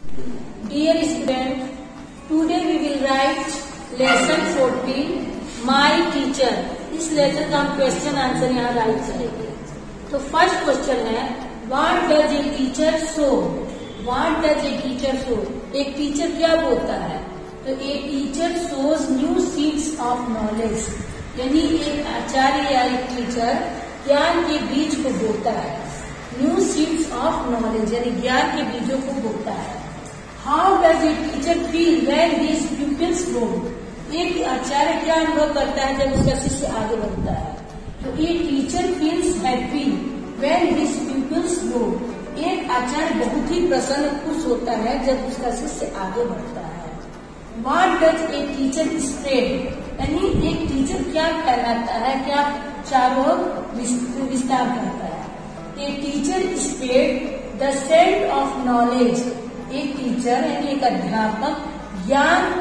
Dear student, today we will write lesson 14 My teacher। इस lesson का हम question answer यहाँ राइट करेंगे। तो फर्स्ट क्वेश्चन है What does a teacher show? What does a teacher show? एक teacher क्या बोलता है? तो a teacher shows new seeds of knowledge। यानी एक आचार्य या एक टीचर ज्ञान के बीज को बोता है। न्यू सीड्स ऑफ नॉलेज यानी ज्ञान के बीजों को बोता है। How does a teacher feel when his pupils grow? एक आचार्य क्या अनुभव करता है जब उसका शिष्य आगे बढ़ता है? तो a teacher feels happy when his pupils grow. एक आचार्य बहुत ही प्रसन्न खुश होता है जब उसका शिष्य आगे बढ़ता है। What does a teacher spread? यानी एक टीचर क्या फैलाता है, क्या चारों ओर विस्तार करता है? A teacher spread the scent of knowledge. एक टीचर यानी एक अध्यापक ज्ञान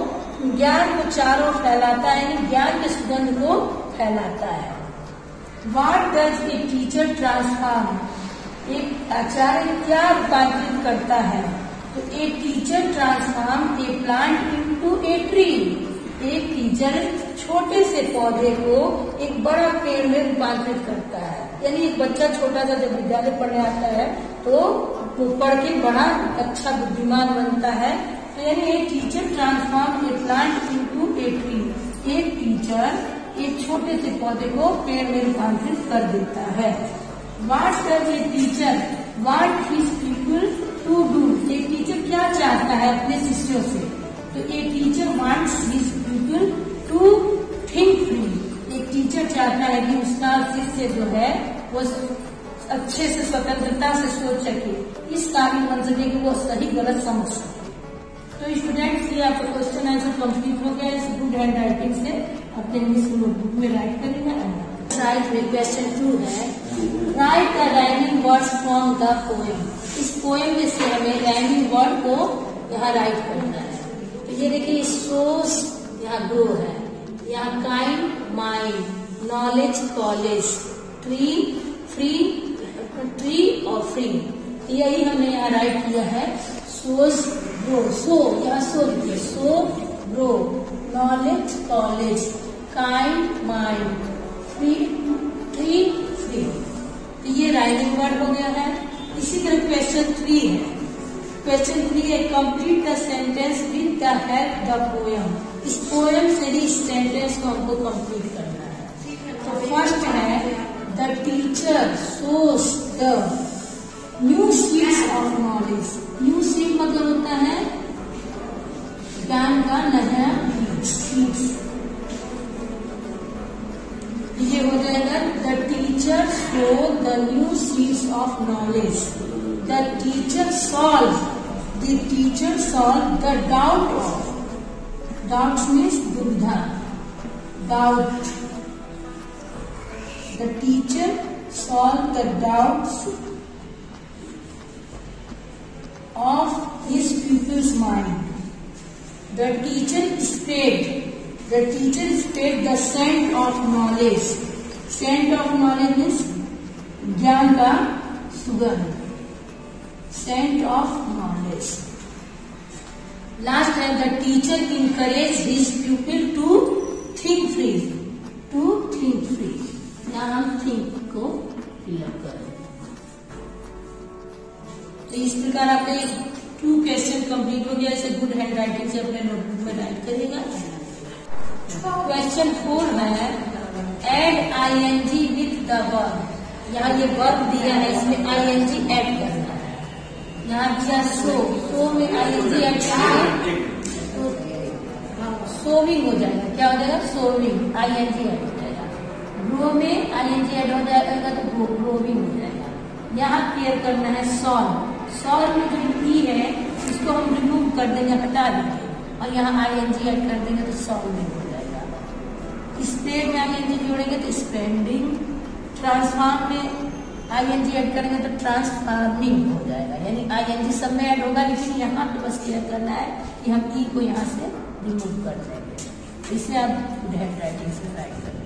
को चारों ओर फैलाता है, यानी ज्ञान के सुगंध को फैलाता है। What does a teacher transform? एक आचार्य क्या रूपांतरित करता है? तो a teacher transform a plant into a tree. एक टीचर छोटे से पौधे को एक बड़ा पेड़ में रूपांतरित करता है। यानी एक बच्चा छोटा सा जब विद्यालय पढ़ने आता है तो वो पढ़ के बड़ा अच्छा बुद्धिमान बनता है। तो यानी एक teacher transform a plant into a tree. एक टीचर एक छोटे से पौधे को पेड़ में रूपांतरित कर देता है। What does a teacher want his people to do? एक टीचर क्या चाहता है अपने शिष्यों से? तो a teacher wants his people to think free. एक टीचर चाहता है कि उसका शिष्य जो है वो अच्छे से स्वतंत्रता से सोच सके, इस काबिल बन सके कि वो सही गलत समझ सके। तो स्टूडेंट्स ये आपका क्वेश्चन आंसर कंप्लीट हो गया। इस गुड हैंड राइटिंग से अपने इंग्लिश नोटबुक में राइट करेंगे। राइट में क्वेश्चन 2 है write the rhyming words from the poem. इस पोएम में से हमें राइमिंग वर्ड को यहाँ राइट करना है। तो ये देखिए सोस यहाँ ग्रो है, यहाँ kind mind, knowledge college, tree free, tree और फ्री, यही हमने यहाँ राइट किया है। सोस ग्रो, सो यहाँ सो लिखिए, so grow, knowledge college, kind mind, free tree free. तो ये राइमिंग वर्ड हो गया है। इसी तरह क्वेश्चन 3 है। क्वेश्चन 3 है complete the sentence with the help the poem. इस पोएम से ही इस सेंटेंस को हमको कंप्लीट करना है। तो फर्स्ट है the teacher shows the new seeds of knowledge. New seed मतलब होता है ज्ञान का नया सीड्स। ये हो जाएगा the teacher show the new seeds of knowledge. The teacher solve the doubt of, doubt means दुविधा, doubt. The teacher solve the doubts of his people's mind. The teacher spread the scent of knowledge. Scent of knowledge means ज्ञान का सुगंध, scent of knowledge. Last है the teacher encourage his people to think free. यहाँ हम think को fill up करें। तो इस प्रकार आपका 2 क्वेश्चन कंप्लीट हो गया। इसे गुड हैंड राइटिंग से अपने नोटबुक में राइट करिएगा। क्वेश्चन 4 है add ING with the verb. यहाँ ये वर्ब दिया है, इसमें आईएनजी ऐड करना है। यहाँ दिया सो में आईएनजी ऐड करेंगे तो सोविंग हो जाएगा। क्या हो जाएगा? सोविंग, आईएनजी ऐड हो जाएगा। ग्रो में आईएनजी ऐड हो जाएगा तो ग्रोविंग हो जाएगा। यहाँ क्लियर करना है सॉल्व में जो ई है इसको हम रिमूव कर देंगे, हटा देंगे, और यहाँ आईएनजी ऐड कर देंगे तो सॉल्विंग हो जाएगा। स्प्रेड में आईएनजी जोड़ेंगे तो स्प्रेडिंग, ट्रांसफॉर्म में आईएनजी ऐड करेंगे तो ट्रांसफॉर्मिंग हो जाएगा। यानी आईएनजी सब में ऐड होगा, लेकिन यहाँ पे बस क्लियर करना है कि हम ई को यहाँ से रिमूव कर देंगे। इसे आप हैंड राइटिंग से राइट करें।